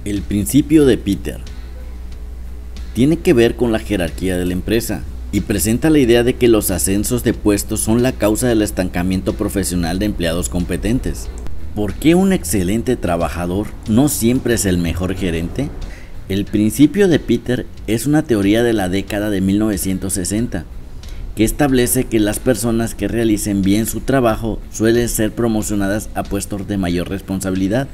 El principio de Peter tiene que ver con la jerarquía de la empresa y presenta la idea de que los ascensos de puestos son la causa del estancamiento profesional de empleados competentes. ¿Por qué un excelente trabajador no siempre es el mejor gerente? El principio de Peter es una teoría de la década de 1960 que establece que las personas que realicen bien su trabajo suelen ser promocionadas a puestos de mayor responsabilidad,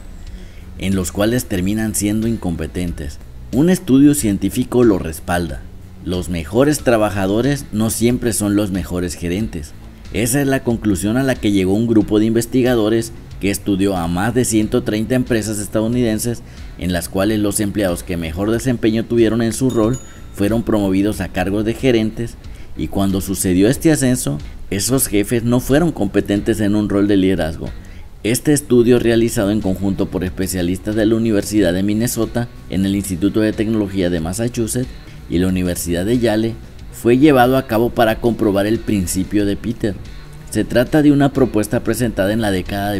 en los cuales terminan siendo incompetentes. Un estudio científico lo respalda. Los mejores trabajadores no siempre son los mejores gerentes. Esa es la conclusión a la que llegó un grupo de investigadores que estudió a más de 130 empresas estadounidenses, en las cuales los empleados que mejor desempeño tuvieron en su rol fueron promovidos a cargos de gerentes, y cuando sucedió este ascenso, esos jefes no fueron competentes en un rol de liderazgo. Este estudio, realizado en conjunto por especialistas de la Universidad de Minnesota, en el Instituto de Tecnología de Massachusetts y la Universidad de Yale, fue llevado a cabo para comprobar el principio de Peter. Se trata de una propuesta presentada en la década de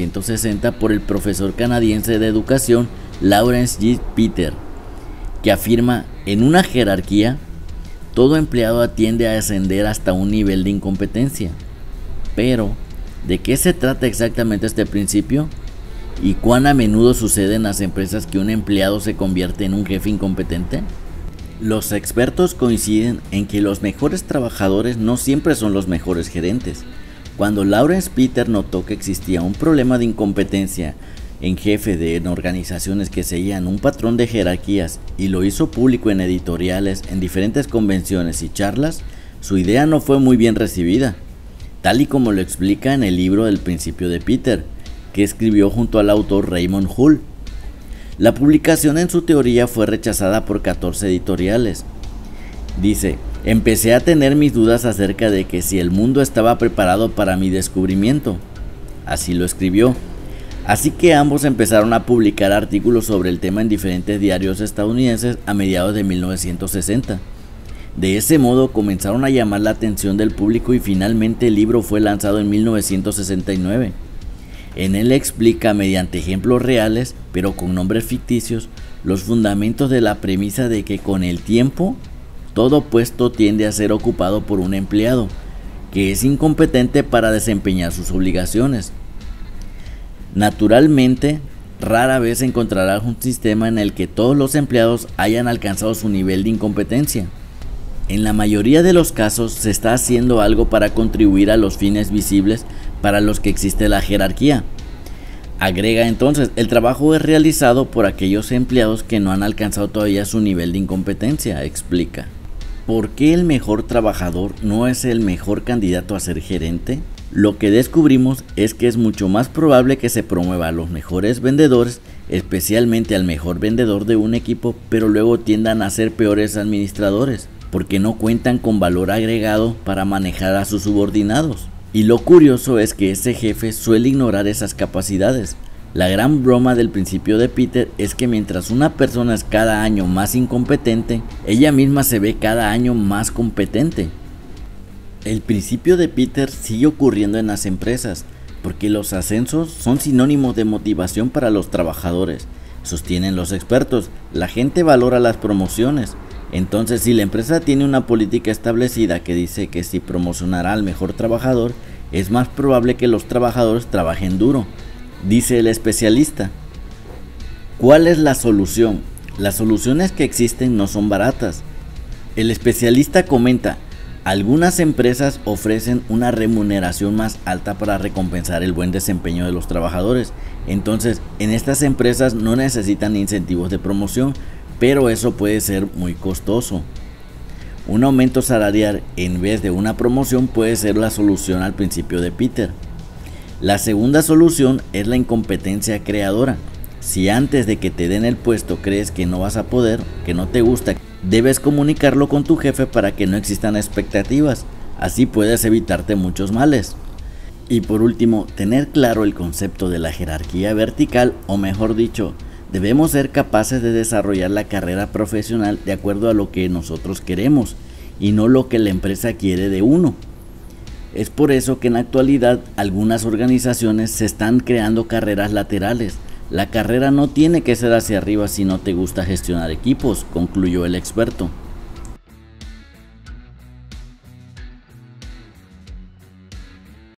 1960 por el profesor canadiense de educación Lawrence G. Peter, que afirma: en una jerarquía, todo empleado tiende a ascender hasta un nivel de incompetencia. Pero, ¿de qué se trata exactamente este principio? ¿Y cuán a menudo sucede en las empresas que un empleado se convierte en un jefe incompetente? Los expertos coinciden en que los mejores trabajadores no siempre son los mejores gerentes. Cuando Lawrence Peter notó que existía un problema de incompetencia en jefe en organizaciones que seguían un patrón de jerarquías y lo hizo público en editoriales, en diferentes convenciones y charlas, su idea no fue muy bien recibida, tal y como lo explica en el libro del principio de Peter, que escribió junto al autor Raymond Hull. La publicación en su teoría fue rechazada por 14 editoriales. Dice: empecé a tener mis dudas acerca de que si el mundo estaba preparado para mi descubrimiento. Así lo escribió. Así que ambos empezaron a publicar artículos sobre el tema en diferentes diarios estadounidenses a mediados de 1960. De ese modo comenzaron a llamar la atención del público y finalmente el libro fue lanzado en 1969. En él explica, mediante ejemplos reales, pero con nombres ficticios, los fundamentos de la premisa de que con el tiempo, todo puesto tiende a ser ocupado por un empleado, que es incompetente para desempeñar sus obligaciones. Naturalmente, rara vez encontrarás un sistema en el que todos los empleados hayan alcanzado su nivel de incompetencia. En la mayoría de los casos se está haciendo algo para contribuir a los fines visibles para los que existe la jerarquía. Agrega entonces: el trabajo es realizado por aquellos empleados que no han alcanzado todavía su nivel de incompetencia, explica. ¿Por qué el mejor trabajador no es el mejor candidato a ser gerente? Lo que descubrimos es que es mucho más probable que se promueva a los mejores vendedores, especialmente al mejor vendedor de un equipo, pero luego tiendan a ser peores administradores, porque no cuentan con valor agregado para manejar a sus subordinados. Y lo curioso es que ese jefe suele ignorar esas capacidades. La gran broma del principio de Peter es que mientras una persona es cada año más incompetente, ella misma se ve cada año más competente. El principio de Peter sigue ocurriendo en las empresas, porque los ascensos son sinónimos de motivación para los trabajadores. Sostienen los expertos, la gente valora las promociones. Entonces, si la empresa tiene una política establecida que dice que si promocionará al mejor trabajador, es más probable que los trabajadores trabajen duro, dice el especialista. ¿Cuál es la solución? Las soluciones que existen no son baratas. El especialista comenta: algunas empresas ofrecen una remuneración más alta para recompensar el buen desempeño de los trabajadores. Entonces, en estas empresas no necesitan incentivos de promoción, pero eso puede ser muy costoso. Un aumento salarial en vez de una promoción puede ser la solución al principio de Peter. La segunda solución es la incompetencia creadora. Si antes de que te den el puesto crees que no vas a poder, que no te gusta, debes comunicarlo con tu jefe para que no existan expectativas. Así puedes evitarte muchos males. Y por último, tener claro el concepto de la jerarquía vertical, o mejor dicho, debemos ser capaces de desarrollar la carrera profesional de acuerdo a lo que nosotros queremos y no lo que la empresa quiere de uno. Es por eso que en la actualidad algunas organizaciones se están creando carreras laterales, La carrera no tiene que ser hacia arriba si no te gusta gestionar equipos, concluyó el experto.